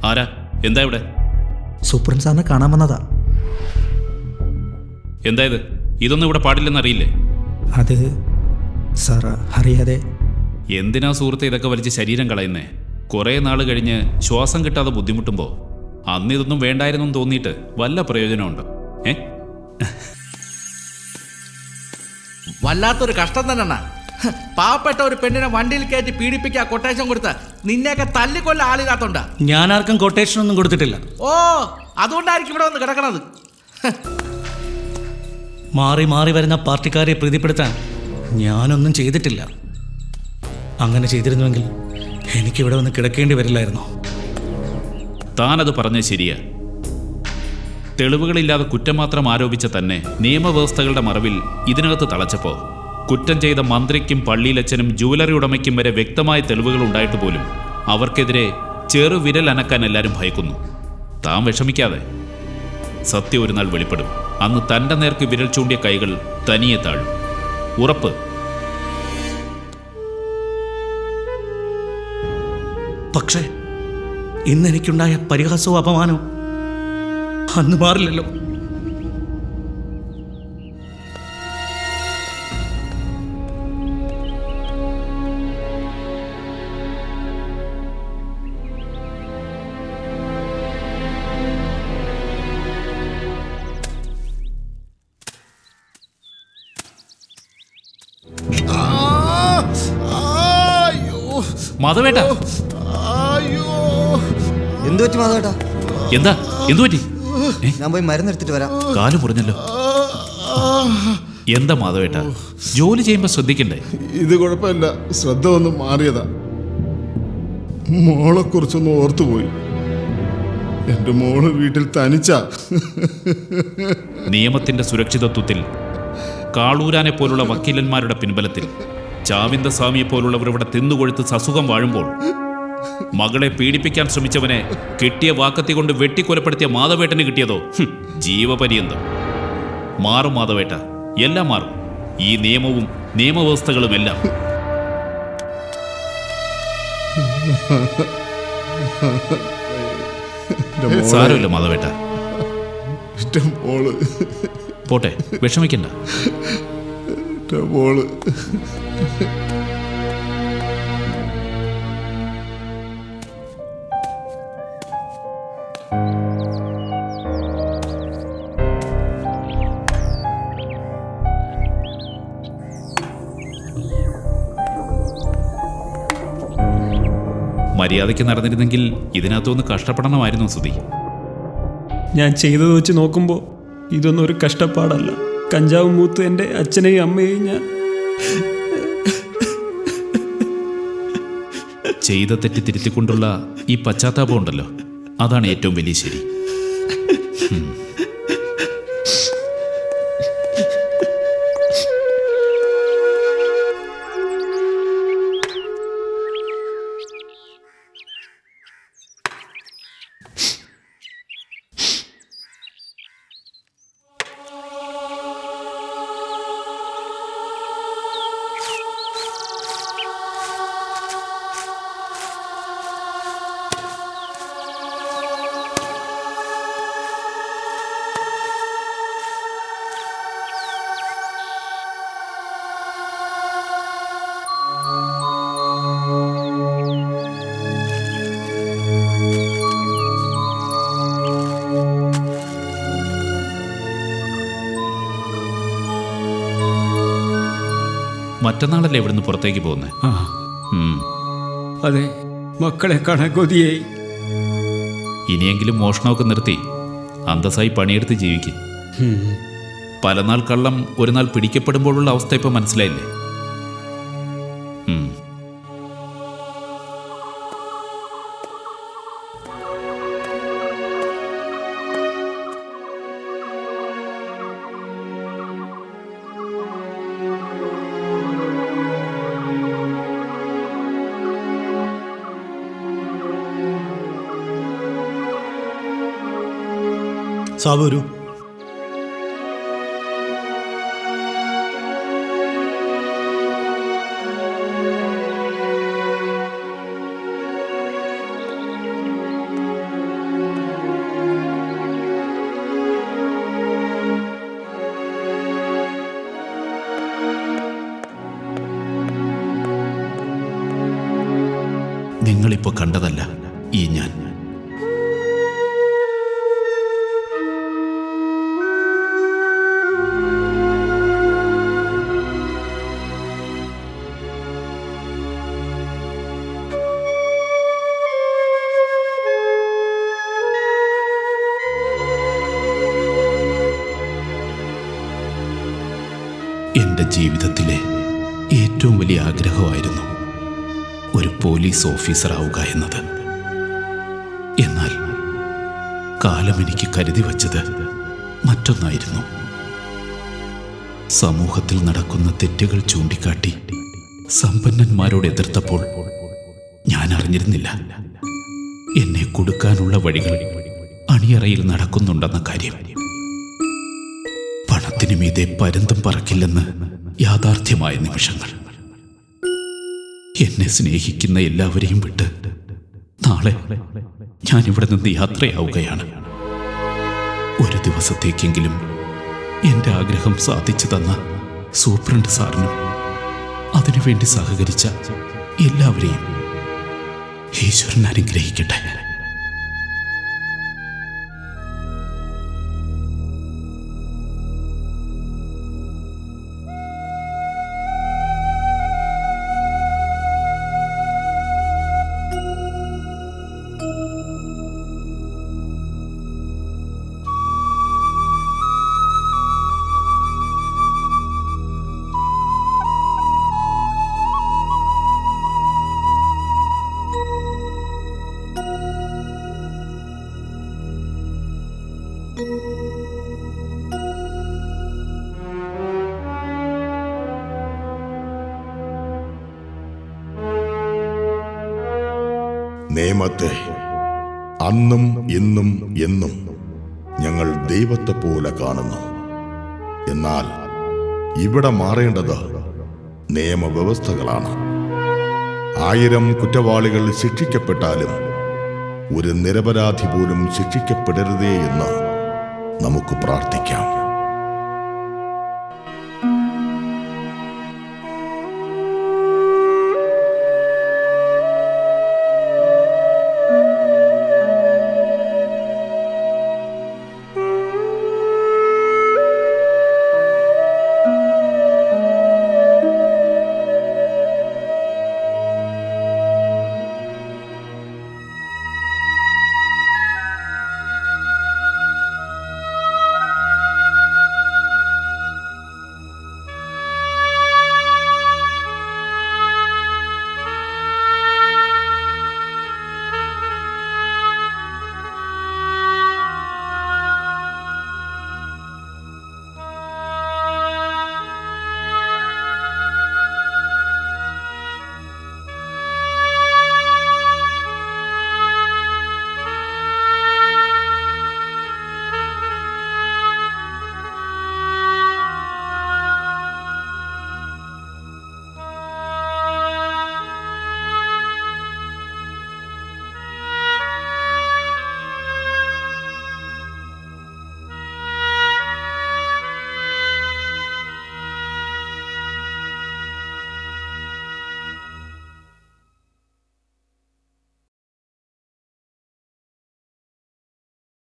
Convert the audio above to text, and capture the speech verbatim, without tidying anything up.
ആരാ? എന്താ ഇവിടെ? സൂപ്രണ്ട് സാറിനെ കാണാൻ വന്നതാ. എന്തായത്? ഇതൊന്നും ഇവിടെ പാടില്ലെന്നറിയില്ലേ? അത് സാർ അറിയാതെ. എന്തിനാ സുഹൃത്തെ ഇതൊക്കെ വലിച്ച് ശരീരം കളയുന്നേ? കുറേ നാൾ കഴിഞ്ഞ് ശ്വാസം കിട്ടാതെ ബുദ്ധിമുട്ടുമ്പോൾ അന്ന് ഇതൊന്നും വേണ്ടായിരുന്നു തോന്നിയിട്ട് വല്ല പ്രയോജനമുണ്ടോ? ഏ വല്ലാത്തൊരു കഷ്ടം തന്നെ. പാവപ്പെട്ട ഒരു പെണ്ണിനെ വണ്ടിയിൽ കയറ്റി പീഡിപ്പിക്കുക, കൊട്ടേഷൻ കൊടുത്ത് നിന്നെയൊക്കെ തല്ലിക്കൊല്ല ആളില്ലാത്തോണ്ടാ. ഞാൻ ആർക്കും കൊട്ടേഷൻ ഒന്നും കൊടുത്തിട്ടില്ല. ഓ, അതുകൊണ്ടായിരിക്കും ഇവിടെ വന്ന് കിടക്കണത്. മാറി മാറി വരുന്ന പാർട്ടിക്കാരെ പ്രീതിപ്പെടുത്താൻ ഞാനൊന്നും ചെയ്തിട്ടില്ല. അങ്ങനെ ചെയ്തിരുന്നുവെങ്കിൽ എനിക്കിവിടെ വന്ന് കിടക്കേണ്ടി വരില്ലായിരുന്നു. താനത് പറഞ്ഞത് ശരിയാ. തെളിവുകളില്ലാതെ കുറ്റം മാത്രം ആരോപിച്ച തന്നെ നിയമവ്യവസ്ഥകളുടെ മറവിൽ ഇതിനകത്ത് തളച്ചപ്പോൾ കുറ്റം ചെയ്ത മന്ത്രിക്കും പള്ളിയിലച്ഛനും ജൂവലറി ഉടമയ്ക്കും വരെ വ്യക്തമായ തെളിവുകൾ ഉണ്ടായിട്ട് പോലും അവർക്കെതിരെ ചെറു വിരൽ അനക്കാൻ എല്ലാവരും ഭയക്കുന്നു. താൻ വിഷമിക്കാതെ, സത്യം ഒരു നാൾ വെളിപ്പെടും. അന്ന് തൻ്റെ നേർക്ക് വിരൽ ചൂണ്ടിയ കൈകൾ തനിയെ താഴും. ഉറപ്പ്. പക്ഷേ ഇന്ന് എനിക്കുണ്ടായ പരിഹാസവും അപമാനവും അന്ന് മാറില്ലല്ലോ. മാധവേട്ട, എന്തു പറ്റി മാധവേട്ടാ? എന്താ എന്തു പറ്റി? ഞാൻ പോയി മരുന്നെടുത്തിട്ട് വരാം. കാല് മുറിഞ്ഞല്ലോ. എന്താ മാധവേട്ട, ജോലി ചെയ്യുമ്പോ ശ്രദ്ധിക്കണ്ടേ? ഇത് കുഴപ്പമില്ല, ശ്രദ്ധ ഒന്ന് മാറിയതാ. മോളെ കുറിച്ചൊന്ന് ഓർത്തുപോയി. എന്റെ മോള് വീട്ടിൽ തനിച്ച. നിയമത്തിന്റെ സുരക്ഷിതത്വത്തിൽ കാളൂരാനെ പോലുള്ള വക്കീലന്മാരുടെ പിൻബലത്തിൽ ചാവിന്ദ സ്വാമിയെ പോലുള്ളവർ ഇവിടെ തിന്നുകൊഴുത്ത് സസുഖം വാഴുമ്പോൾ മകളെ പീഡിപ്പിക്കാൻ ശ്രമിച്ചവനെ കിട്ടിയ വാക്കത്തി കൊണ്ട് വെട്ടിക്കൊലപ്പെടുത്തിയ മാധവേട്ടന് കിട്ടിയതോ ജീവപര്യന്തം. മാറും മാധവേട്ട, എല്ലാം മാറും. ഈ നിയമവും നിയമവ്യവസ്ഥകളും എല്ലാം. സാരമില്ല മാധവേട്ട, പോട്ടെ, വിഷമിക്കണ്ട. മോള് മര്യാദയ്ക്ക് നടന്നിരുന്നെങ്കിൽ ഇതിനകത്തൊന്ന് കഷ്ടപ്പെടണമായിരുന്നു സുധി. ഞാൻ ചെയ്തത് വെച്ച് നോക്കുമ്പോൾ ഇതൊന്നും ഒരു കഷ്ടപ്പാടല്ല. കഞ്ചാവ് മൂത്ത് എൻ്റെ അച്ഛനെയും അമ്മയെയും ഞാൻ ചെയ്ത തെറ്റി തിരുത്തിക്കൊണ്ടുള്ള ഈ പശ്ചാത്താപം ഉണ്ടല്ലോ, അതാണ് ഏറ്റവും വലിയ ശരി. മറ്റന്നാളല്ലേ ഇവിടുന്ന് പുറത്തേക്ക് പോകുന്നേ? അതെ, മക്കളെ കാണാൻ കൊതിയായി. ഇനിയെങ്കിലും മോഷണമൊക്കെ നിർത്തി അന്തസ്സായി പണിയെടുത്ത് ജീവിക്കും. പലനാൾ കള്ളം ഒരു നാൾ പിടിക്കപ്പെടുമ്പോഴുള്ള അവസ്ഥ ഇപ്പൊ മനസ്സിലായില്ലേ? സാബു വരൂ. നിങ്ങളിപ്പോൾ കണ്ടതല്ല ഈ ഞാൻ. എൻ്റെ ജീവിതത്തിലെ ഏറ്റവും വലിയ ആഗ്രഹമായിരുന്നു ഒരു പോലീസ് ഓഫീസർ ആവുക എന്നത്. എന്നാൽ കാലം എനിക്ക് കരുതി വച്ചത് മറ്റൊന്നായിരുന്നു. സമൂഹത്തിൽ നടക്കുന്ന തെറ്റുകൾ ചൂണ്ടിക്കാട്ടി സമ്പന്നന്മാരോട് എതിർത്തപ്പോൾ ഞാൻ അറിഞ്ഞിരുന്നില്ല എന്നെ കൊടുക്കാനുള്ള വഴികൾ അണിയറയിൽ നടക്കുന്നുണ്ടെന്ന കാര്യം. പണത്തിനു മീതെ പരുന്തും പറക്കില്ലെന്ന് യാഥാർത്ഥ്യമായ നിമിഷങ്ങൾ. എന്നെ സ്നേഹിക്കുന്ന എല്ലാവരെയും വിട്ട് നാളെ ഞാൻ ഇവിടെ നിന്ന് യാത്രയാവുകയാണ്. ഒരു ദിവസത്തേക്കെങ്കിലും എൻ്റെ ആഗ്രഹം സാധിച്ചു തന്ന സൂപ്രണ്ട് സാറിനും അതിനുവേണ്ടി സഹകരിച്ച എല്ലാവരെയും ഈശ്വരൻ അനുഗ്രഹിക്കട്ടെ. നിയമത്തെ അന്നും ഇന്നും എന്നും ഞങ്ങൾ ദൈവത്തെ പോലെ കാണുന്നു. എന്നാൽ ഇവിടെ മാറേണ്ടത് നിയമവ്യവസ്ഥകളാണ്. ആയിരം കുറ്റവാളികൾ ശിക്ഷിക്കപ്പെട്ടാലും ഒരു നിരപരാധി പോലും ശിക്ഷിക്കപ്പെടരുതേ എന്ന് നമുക്ക് പ്രാർത്ഥിക്കാം.